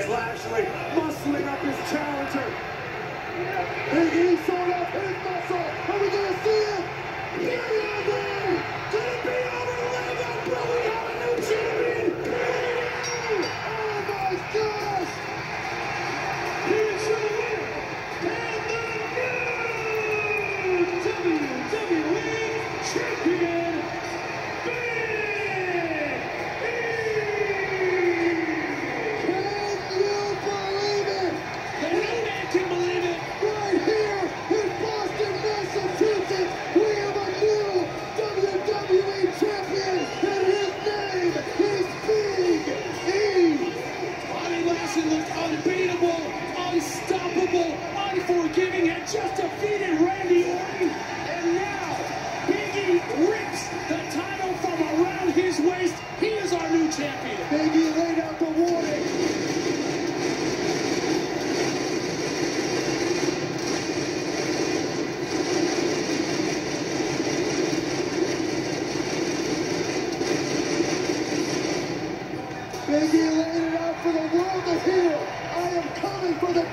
as Lashley muscling up his challenger. Big E showed off his muscle. Are we going to see it? Here we go. Could it be over leg up? Will we have a new champion? Oh my gosh! Here's your winner, and the new WWE Champion, Big E! Can you believe it? The new man can believe it. Right here in Boston, Massachusetts, we have a new WWE Champion, and his name is Big E! Bobby Lashley looked unbeatable, unstoppable, unforgiving, had just defeated Randy Orton, and now Big E rips the title from around his waist. He is our new champion. Big E laid out the warning. Big E laid it out for the world to hear. I am coming for the